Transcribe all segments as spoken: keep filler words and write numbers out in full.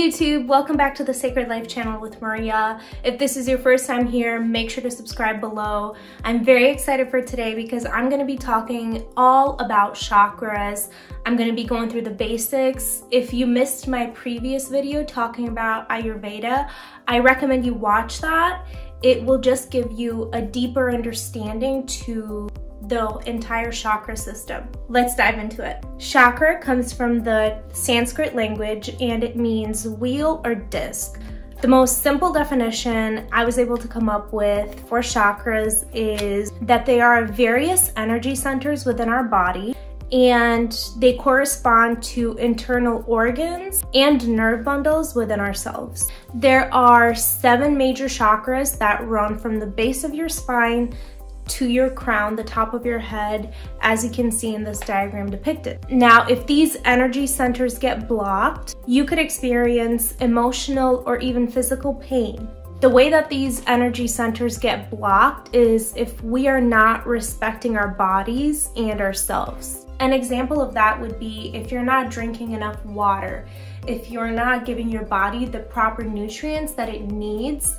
YouTube, welcome back to the Sacred Life channel with Maria. If this is your first time here, make sure to subscribe below. I'm very excited for today because I'm going to be talking all about chakras. I'm going to be going through the basics. If you missed my previous video talking about Ayurveda, I recommend you watch that. It will just give you a deeper understanding to the entire chakra system. Let's dive into it. Chakra comes from the Sanskrit language and it means wheel or disc. The most simple definition I was able to come up with for chakras is that they are various energy centers within our body, and they correspond to internal organs and nerve bundles within ourselves. There are seven major chakras that run from the base of your spine to your crown, the top of your head, as you can see in this diagram depicted. Now, if these energy centers get blocked, you could experience emotional or even physical pain. The way that these energy centers get blocked is if we are not respecting our bodies and ourselves. An example of that would be if you're not drinking enough water, if you're not giving your body the proper nutrients that it needs,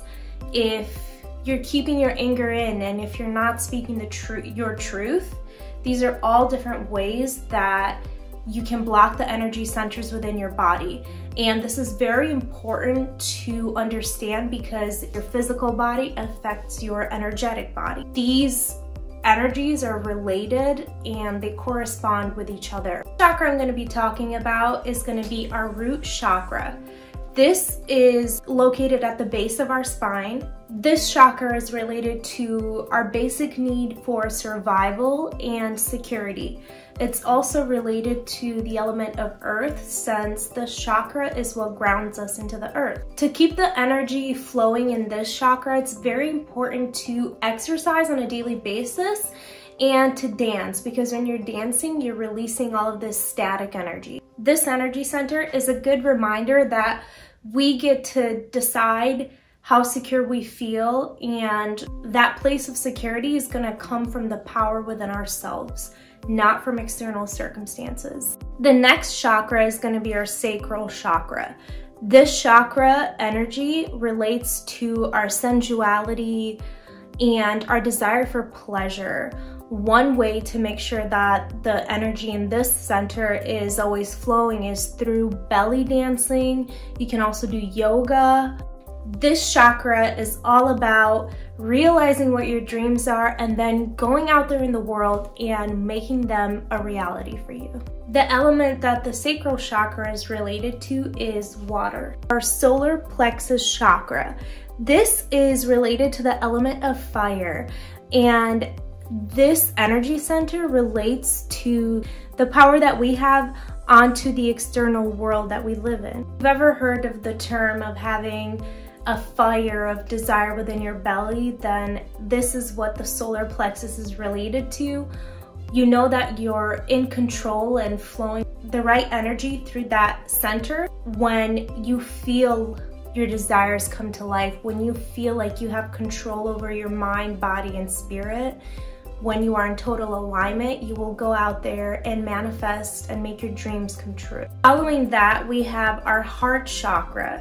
if you're keeping your anger in, and if you're not speaking the truth, your truth. These are all different ways that you can block the energy centers within your body. And this is very important to understand because your physical body affects your energetic body. These energies are related and they correspond with each other. The chakra I'm going to be talking about is going to be our root chakra. This is located at the base of our spine. This chakra is related to our basic need for survival and security. It's also related to the element of earth, since this chakra is what grounds us into the earth. To keep the energy flowing in this chakra, it's very important to exercise on a daily basis and to dance, because when you're dancing, you're releasing all of this static energy. This energy center is a good reminder that we get to decide how secure we feel, and that place of security is going to come from the power within ourselves, not from external circumstances. The next chakra is going to be our sacral chakra. This chakra energy relates to our sensuality and our desire for pleasure. One way to make sure that the energy in this center is always flowing is through belly dancing. You can also do yoga. This chakra is all about realizing what your dreams are and then going out there in the world and making them a reality for you. The element that the sacral chakra is related to is water. Our solar plexus chakra. This is related to the element of fire, and this energy center relates to the power that we have onto the external world that we live in. If you've ever heard of the term of having a fire of desire within your belly, then this is what the solar plexus is related to. You know that you're in control and flowing the right energy through that center when you feel your desires come to life, when you feel like you have control over your mind, body, and spirit. When you are in total alignment, you will go out there and manifest and make your dreams come true. Following that, we have our heart chakra.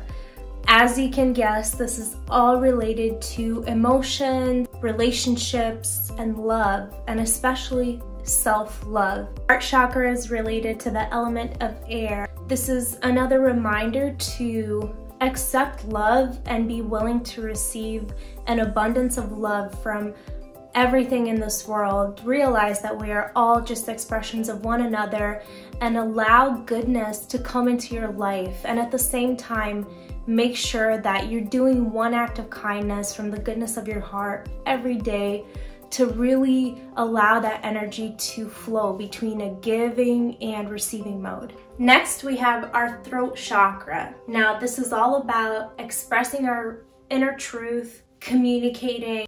As you can guess, this is all related to emotion, relationships, and love, and especially self-love. Heart chakra is related to the element of air. This is another reminder to accept love and be willing to receive an abundance of love from everything in this world. Realize that we are all just expressions of one another, and allow goodness to come into your life. And at the same time, make sure that you're doing one act of kindness from the goodness of your heart every day to really allow that energy to flow between a giving and receiving mode. Next, we have our throat chakra. Now, this is all about expressing our inner truth, communicating,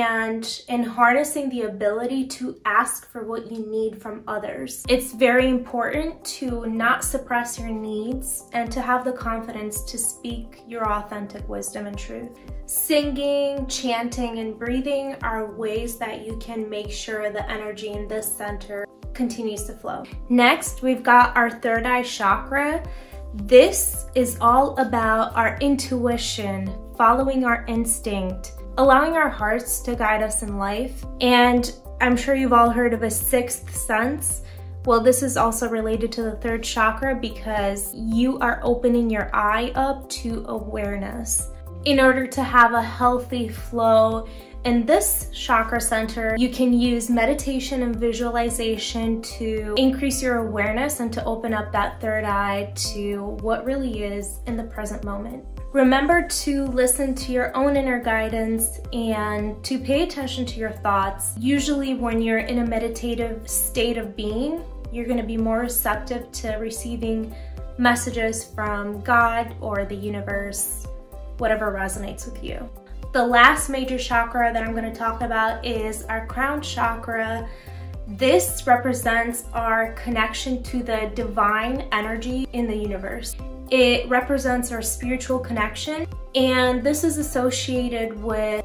and in harnessing the ability to ask for what you need from others. It's very important to not suppress your needs and to have the confidence to speak your authentic wisdom and truth. Singing, chanting, and breathing are ways that you can make sure the energy in this center continues to flow. Next, we've got our third eye chakra. This is all about our intuition, following our instinct, allowing our hearts to guide us in life. And I'm sure you've all heard of a sixth sense. Well, this is also related to the third chakra because you are opening your eye up to awareness. In order to have a healthy flow in this chakra center, you can use meditation and visualization to increase your awareness and to open up that third eye to what really is in the present moment. Remember to listen to your own inner guidance and to pay attention to your thoughts. Usually when you're in a meditative state of being, you're going to be more receptive to receiving messages from God or the universe, whatever resonates with you. The last major chakra that I'm going to talk about is our crown chakra. This represents our connection to the divine energy in the universe. It represents our spiritual connection, and this is associated with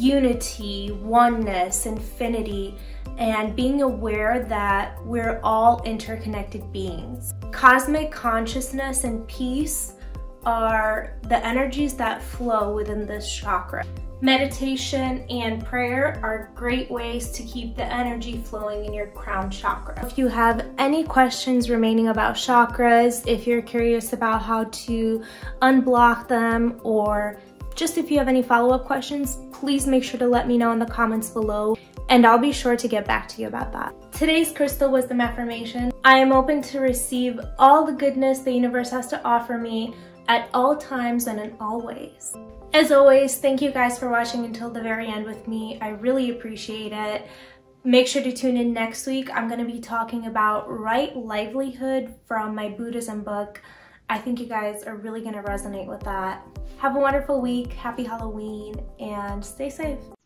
unity, oneness, infinity, and being aware that we're all interconnected beings. Cosmic consciousness and peace are the energies that flow within this chakra. Meditation and prayer are great ways to keep the energy flowing in your crown chakra. If you have any questions remaining about chakras, if you're curious about how to unblock them, or just if you have any follow-up questions, please make sure to let me know in the comments below, and I'll be sure to get back to you about that. Today's crystal wisdom affirmation: I am open to receive all the goodness the universe has to offer me at all times and in all ways. As always, thank you guys for watching until the very end with me. I really appreciate it. Make sure to tune in next week. I'm going to be talking about right livelihood from my Buddhism book. I think you guys are really going to resonate with that. Have a wonderful week, happy Halloween, and stay safe.